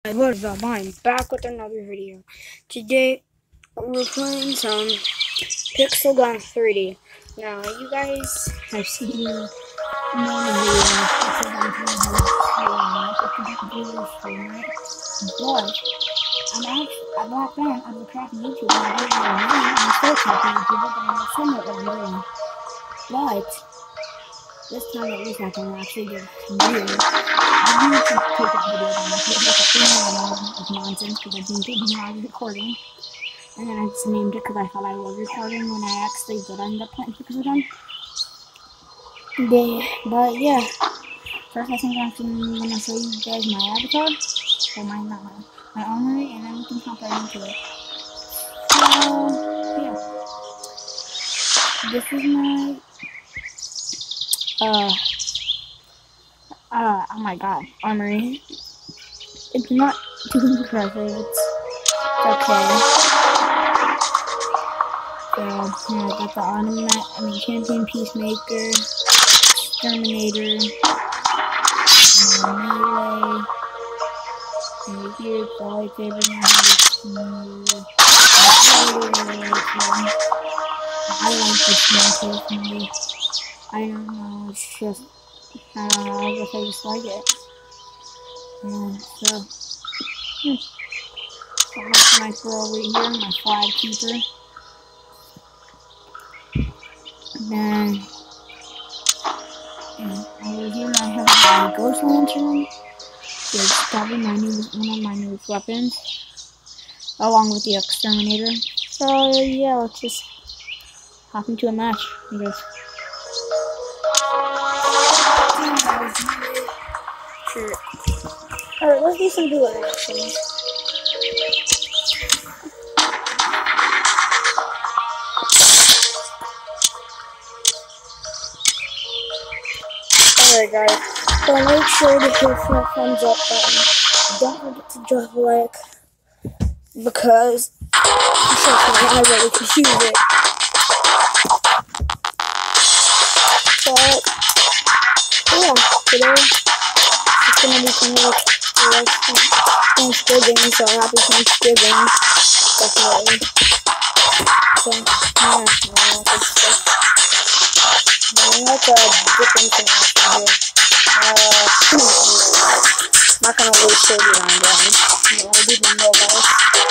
What is up? I'm back with another video. Today we're playing some Pixel Gun 3D. Now you guys have seen another video of Pixel Gun 3D, but back then I was a crappy YouTuber and I didn't know what I'm still a crappy YouTuber, but I know somewhat what I'm doing. But this time at least I can actually do videos. I need to take that video down. I can't make a thing of nonsense because I've been thinking I was recording. And then I just named it because I thought I was recording when I actually did end up playing Pixel Gun. But yeah. First I think I'm going to show you guys my avatar. Or my armory, and then we can hop right into it. So yeah. This is my oh my god, armory. It's not too impressive, it's okay. So, yeah, I got the champion, peacemaker, exterminator, melee, and here, the lightsaber, I like this one personally. I don't know, it's just, I guess I just like it. And so, got my sniper over here, my flag keeper. Then, over here I have my ghost lantern. It's probably one of my newest weapons, along with the exterminator. So yeah, let's just hop into a match, I guess. Sure. Alright, let's do some dueling actions. Alright guys, so make sure to hit the thumbs up button. Don't forget to drop a like, because I really could use it. But yeah, today it's gonna be kind of like Thanksgiving, so happy Thanksgiving, definitely. So yeah, good stuff. That's a different thing I can do. I'm not gonna really show you what I'm doing. I didn't know guys.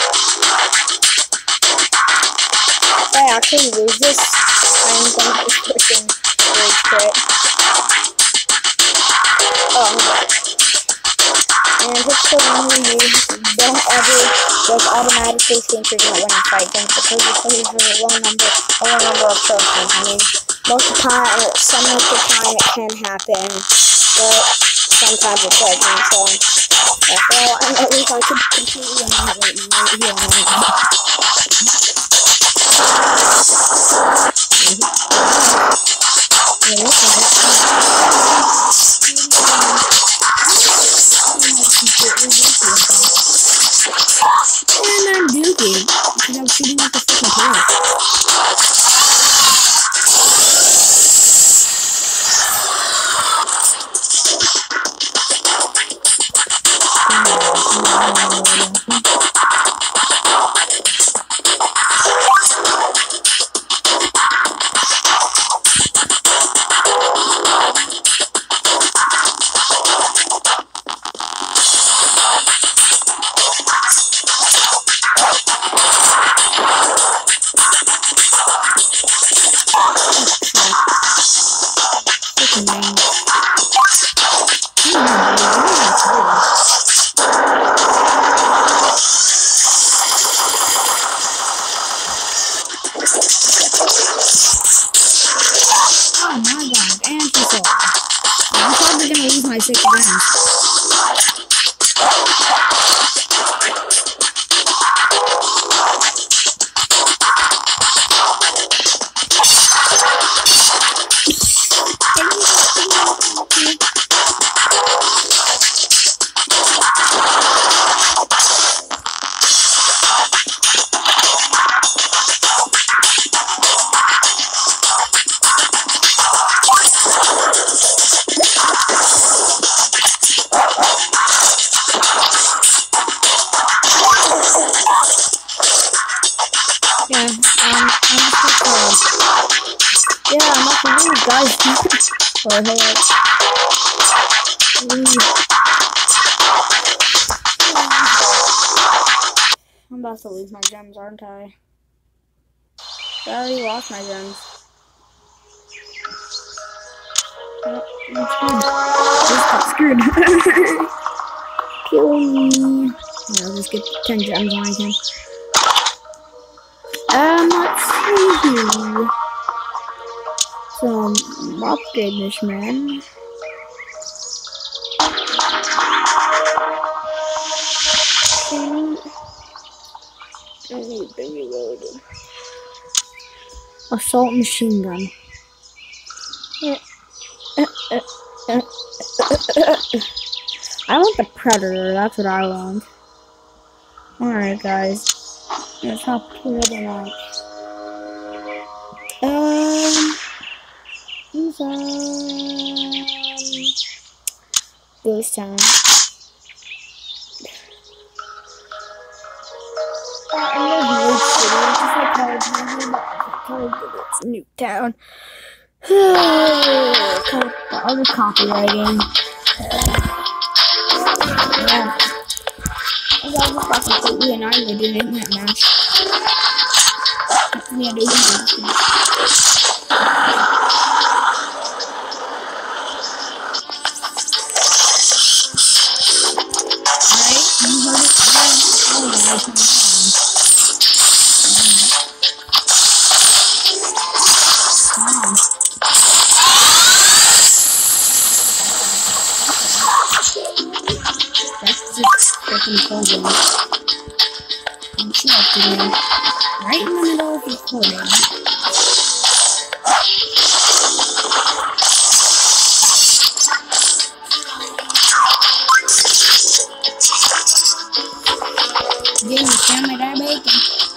If I actually lose this, I'm going to be pushing rage quit. And just so you don't ever just automatically think you're gonna win a fight games because you play for a low number of trophies. I mean, most of the time, some of the time it can happen, but sometimes it doesn't. So, well, at least I could completely annihilate you right here. And I'm duking because I'm shooting with the freaking tank. Or hello. I'm about to lose my gems, aren't I? I already lost my gems. Oh, I'm screwed. Just got screwed. Kill me. Yeah, I'll just get 10 gems on him. Let's see here. Some upgrade this man. Assault machine gun. I want the Predator, that's what I want. Alright guys. Let's hop to the match. Ghost Town. It's Newtown. I'll just copywriting. Yeah. I was just completely annihilated in that match. Yeah, they didn't. Right in the middle of recording. Getting the camera that bacon.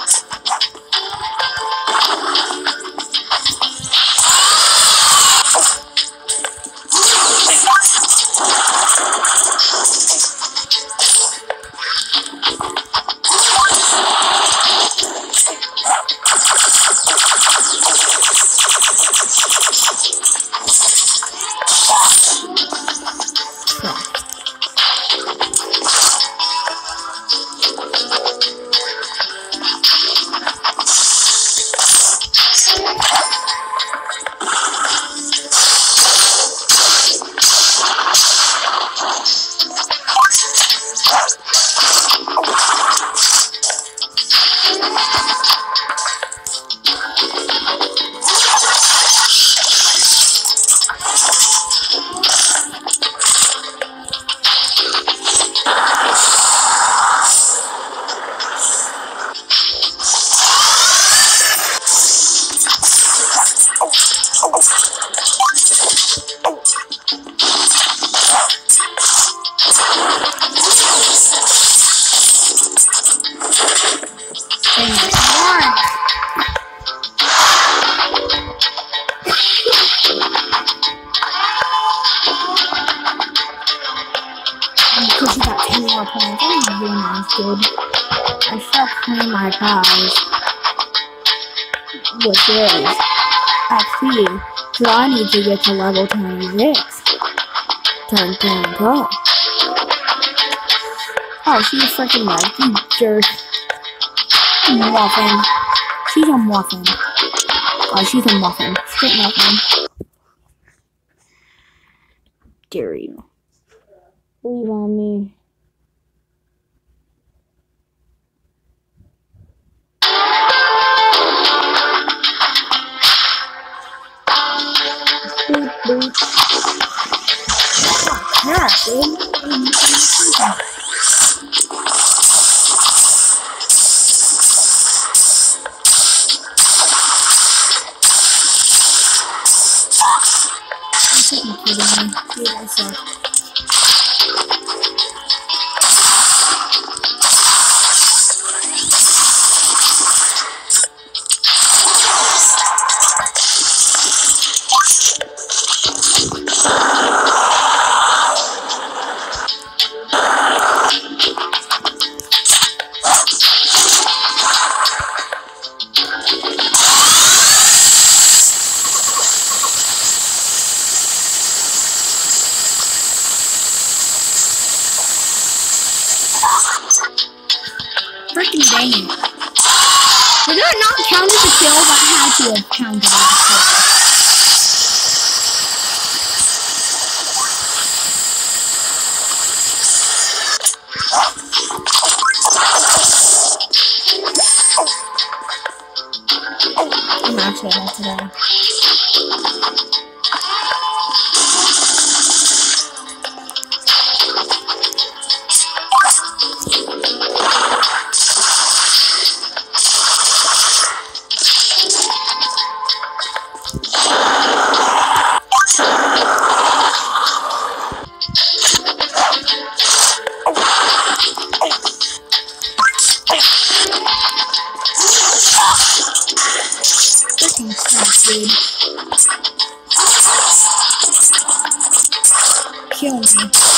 Because you got 10 more points. I'm really nice, dude. I shall claim my prize. Which is XP. So I need to get to level 26. Turn pro. Oh, she's freaking like, you jerk. Muffin. She's a muffin. Oh, she's a muffin. Straight muffin. Dare you. Believe on me. Boop, boop. Oh, yeah, dude. I'm kidding me. Dude, I suck. Freaking dang it. Did I not count as a kill? That had to have counted as a kill. I'm actually about to die. Freaking crap, dude. Kill me.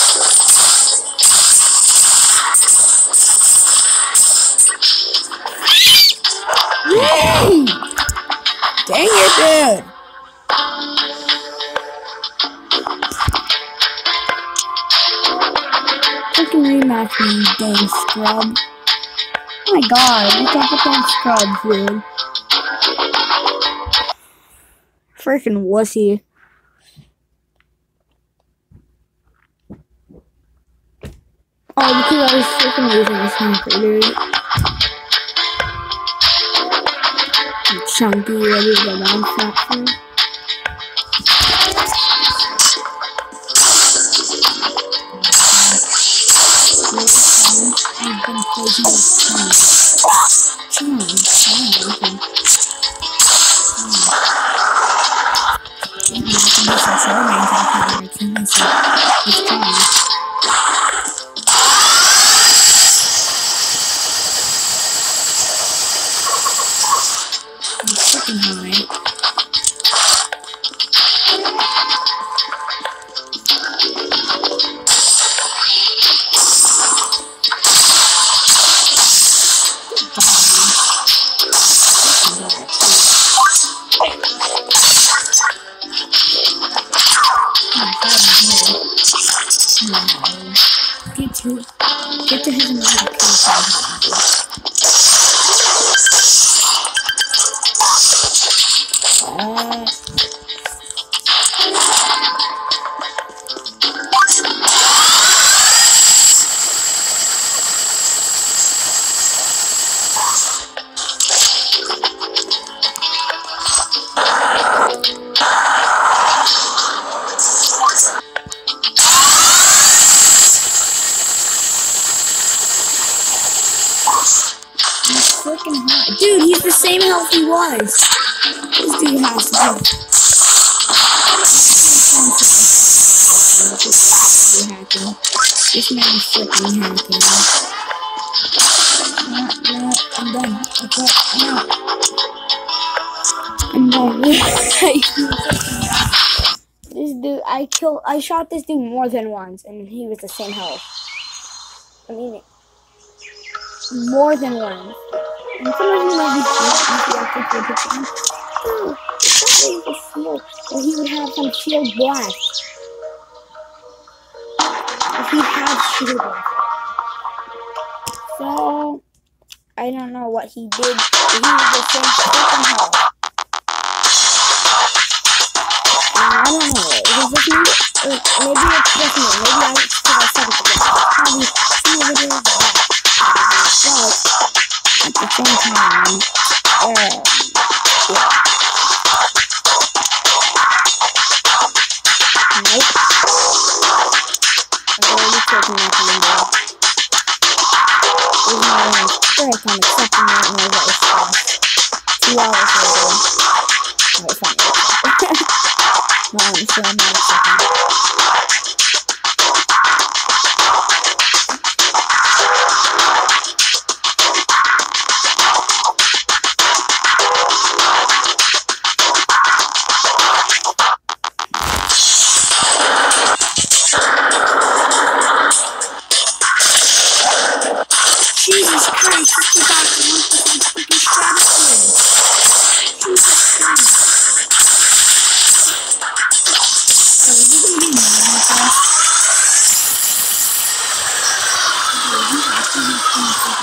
Dang it, dude! Freaking rematch me, you dang scrub. Oh my god, you can't put down scrubs, dude. Freaking wussy. Oh, because I was freaking using this sniper, dude. Chunky, ready to go down faster. I've been placing this freaking high. Get to his another kill. Freaking hot. Dude, he's the same health he was. This dude has to be hacking. This man is freaking hacking. I'm done. Okay, I'm done. This dude, I shot this dude more than once, and he was the same health. I mean, more than once. And sometimes he might be shield. Or he would have some shield blast. If he had shield blast. So, I don't know what he did. He was the same freaking health. I don't know. It was just me. Maybe it's just me. Maybe I said it again. Probably some of it is that. But at the same time, yeah. Nope. I've already taken that window. There's no way I'm frick, I'm accepting that and I got response. 2 hours later. No, it's not me. No, I'm still not accepting it. Jesus Christ, this is about to look like a freaking stratosphere. Jesus Christ. Oh, is he gonna be mad at us? Okay, he's actually gonna fucking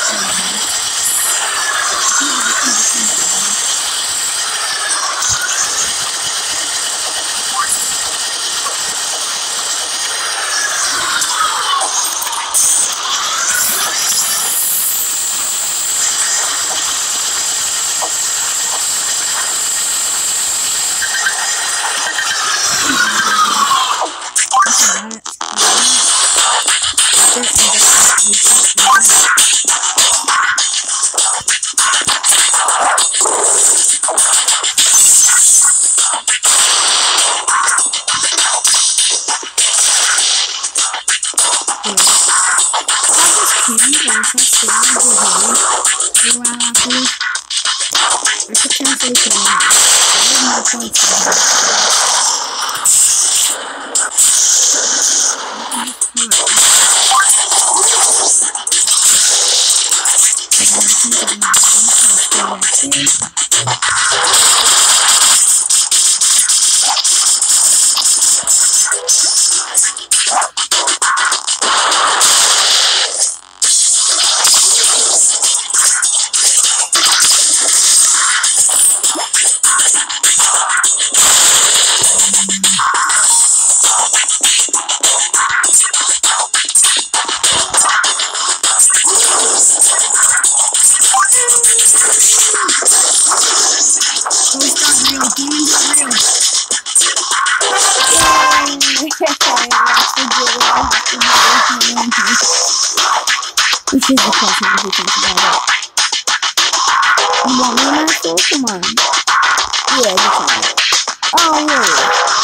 Which is the question if you think about it. You want me to master? Come on. Yeah, you can. Oh, really?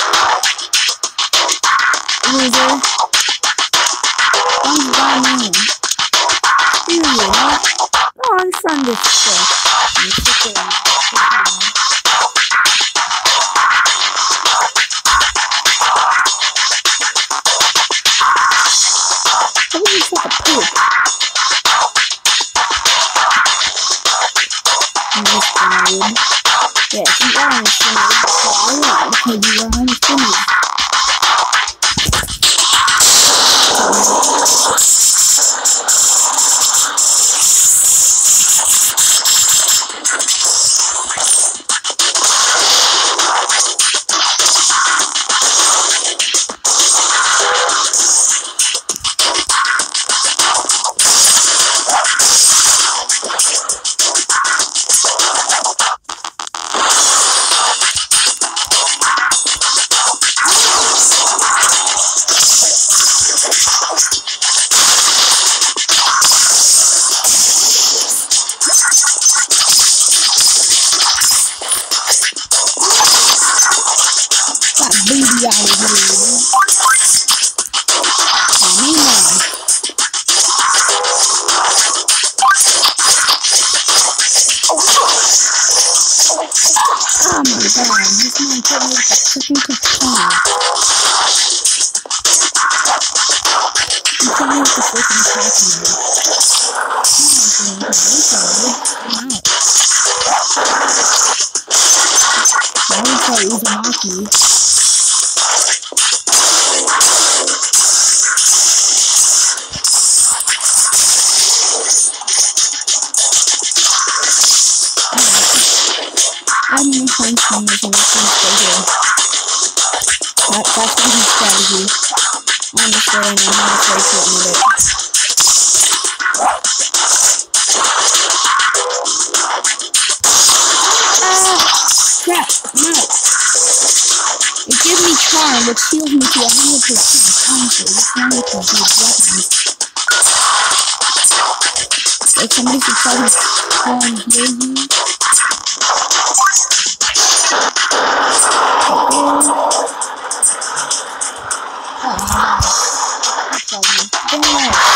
Loser. Don't got me. Really, not? No, I'm from this stuff. I'm sick of it. How did you take a poop? Yes, you are on the food. Because you are on the food. Baby out of here. Oh my god, this man told me to freaking control. He told me to freaking control. I would tell you he's a monkey. I'm going to find some of them here. That's what his strategy. I'm just going to play for it in a bit. Crap, no. It gives me charm, which heals me to 100%. Honestly, it's wonderful to use weapons. Like somebody should tell me how I'm healing you. Oh,